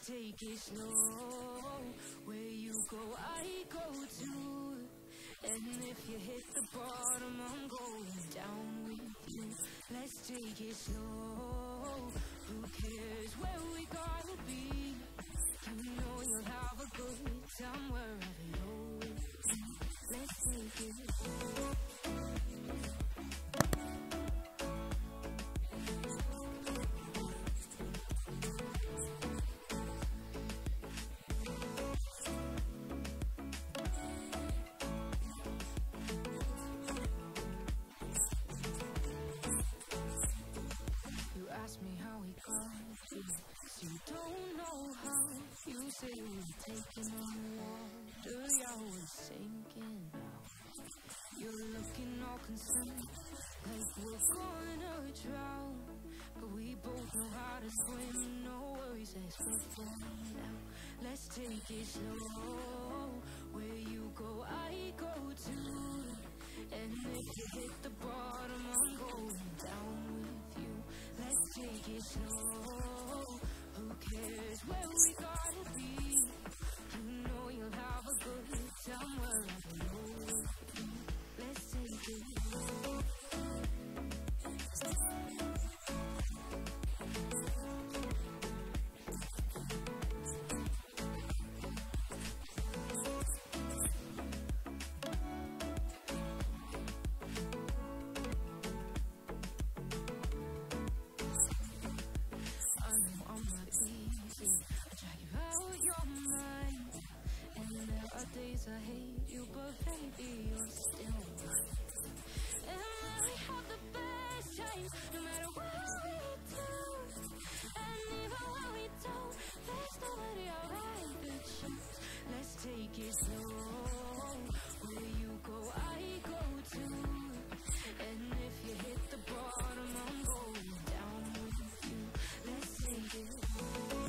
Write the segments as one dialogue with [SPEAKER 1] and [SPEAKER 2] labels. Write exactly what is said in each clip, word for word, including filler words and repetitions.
[SPEAKER 1] take it slow. Where you go, I go too. And if you hit the bottom, I'm going down with you. Let's take it slow. Who cares where we gotta be? You know you'll have a good time wherever you're with me. Let's take it slow. Ask me how we got here, 'cause you don't know how. You say we're taking on water, yeah, we're sinking now. You're looking all concerned, like we're gonna drown. But we both know how to swim, no worries as we're falling out. Let's take it slow. Where you go, I go too. And if you hit the bottom, I'm going down with you. Let's take it slow. Who cares where we gotta be? You know you'll have a good time wherever you're with me. Let's take it slow. Days I hate you, but baby, you're still mine. And we have the best times, no matter what we do. And even when we don't, there's nobody alright that choose. Let's take it slow. Where you go, I go too. And if you hit the bottom, I'm going down with you. Let's take it slow.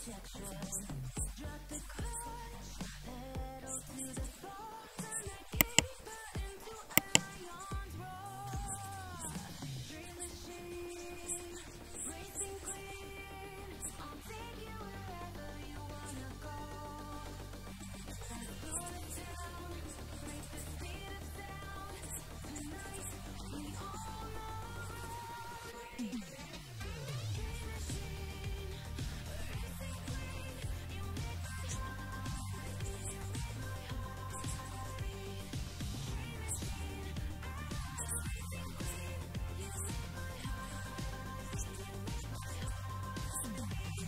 [SPEAKER 1] protection. Drop the clutch, pedal to the floor. Turn that keeper into a lion's roar. Dream machine, racing clean. I'll take you wherever you wanna go. Let's slow it down, break the speed of sound. Tonight we all know. Dream machine, racing clean. You make my heart beat, you make my heart beat. Dream machine, racing clean. You make my heart beat, you make my heart beat.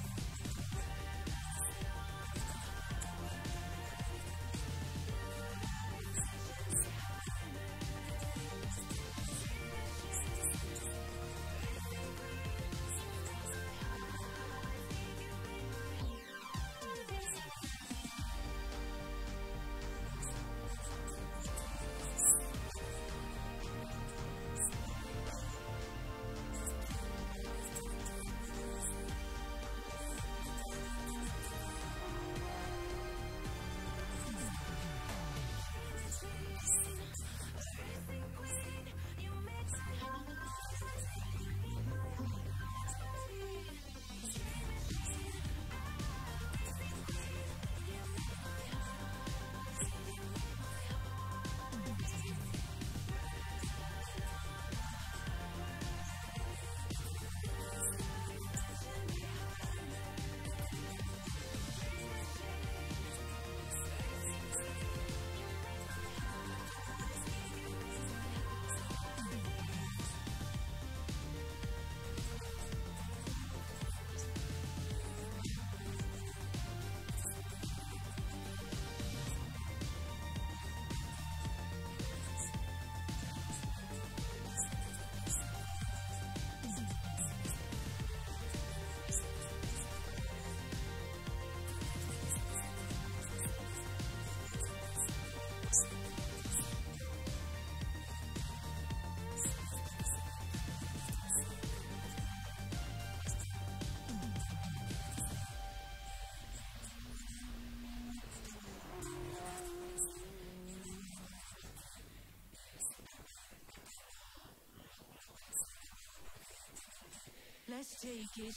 [SPEAKER 1] Let's take it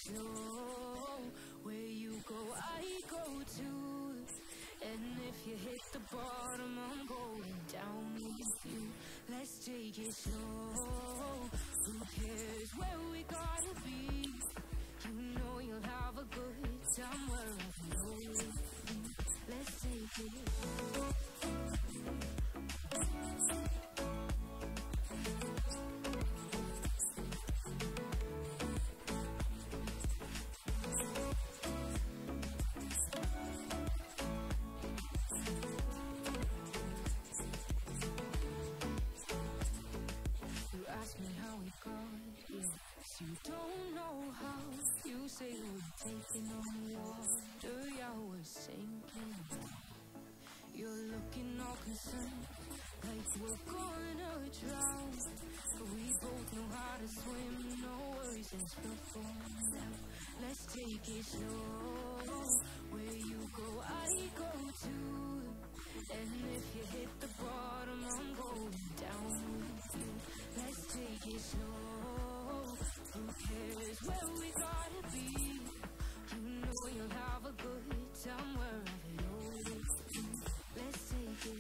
[SPEAKER 1] slow. Where you go, I go too. And if you hit the bottom, I'm going down with you. Let's take it slow. Who cares where we gotta be? You know you'll have a good time wherever you're with me. Let's take it. Ask me how we got here. You don't know how. You say we're taking on water, yeah, we're sinking. You're looking all concerned, like we're gonna drown. But we both know how to swim, no worries, since we're falling out. Let's take it slow. Where you go, I go too. And if you hit the bottom, I'm going down with you. Let's take it slow. Who cares where we gotta be? You know you'll have a good time wherever you're with me. Let's take it.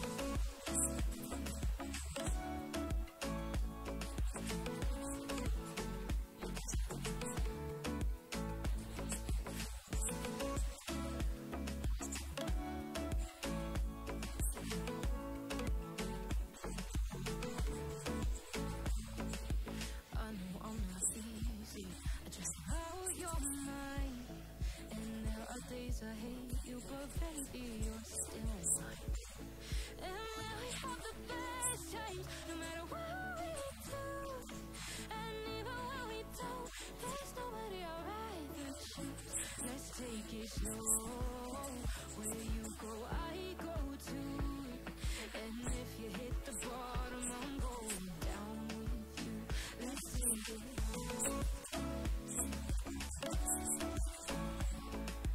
[SPEAKER 1] I hate you, but baby, you're still mine. And we have the best times, no matter what we do. And even when we don't, there's nobody I'd rather choose. Let's take it slow. Where you go, I go too. And if you hit the bottom, I'm going down with you. Let's take it.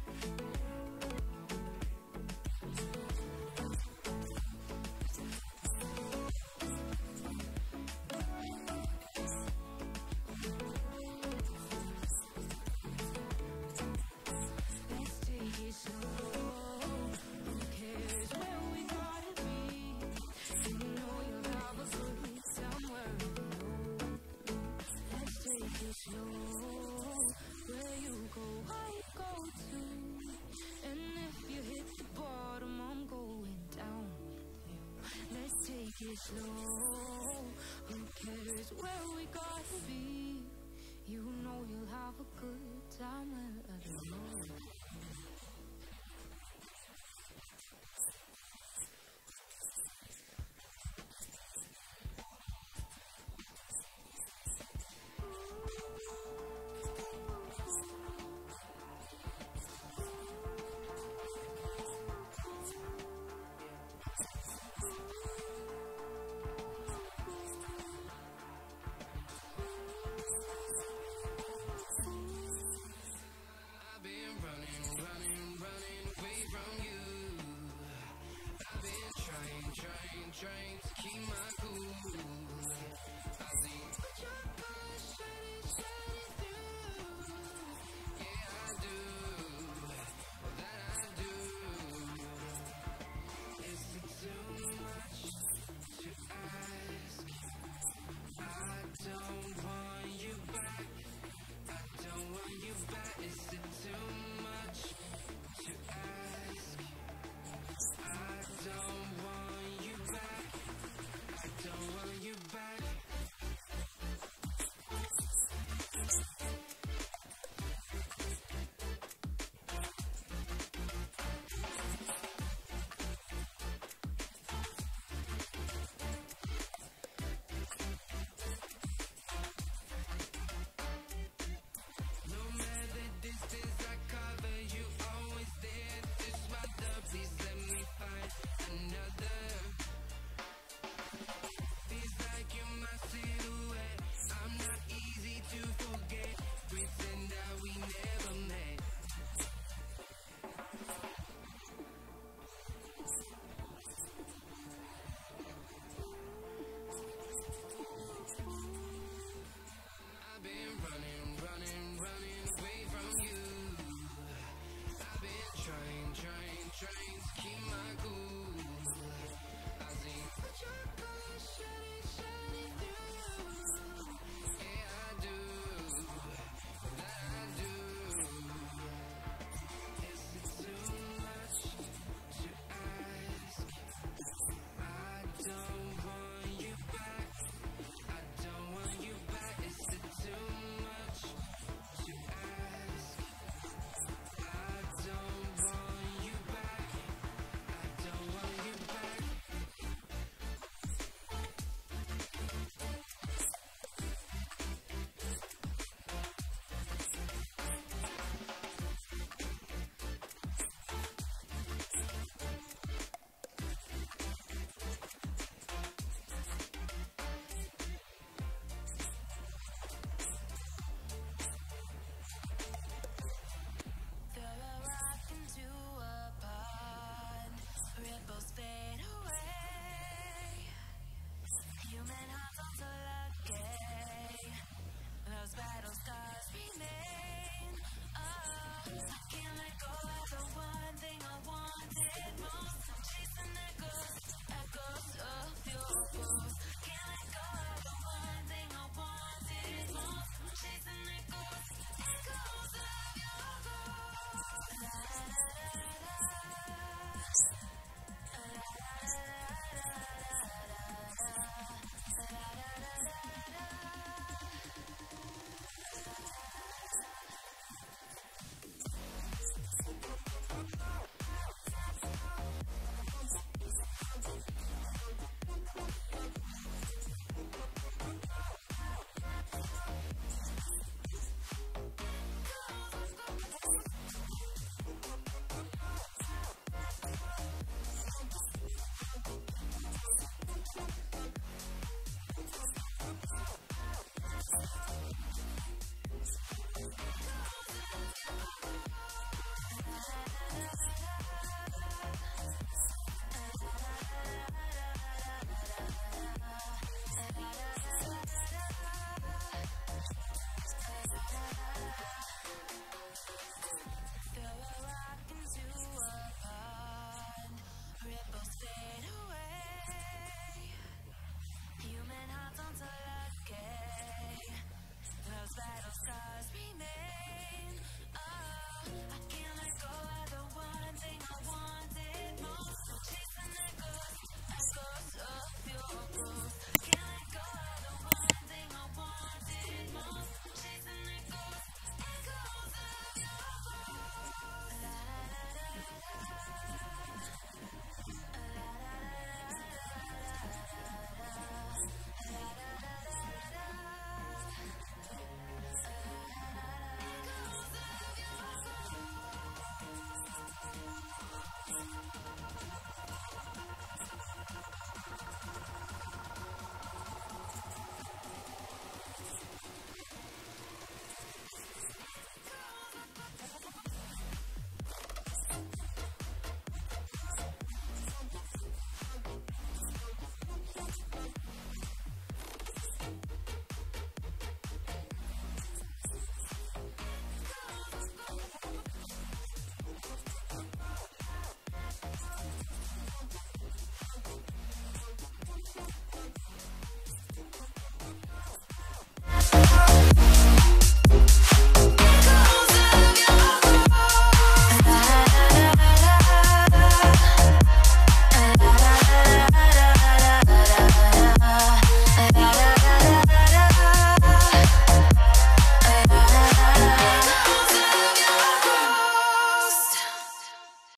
[SPEAKER 1] chasing.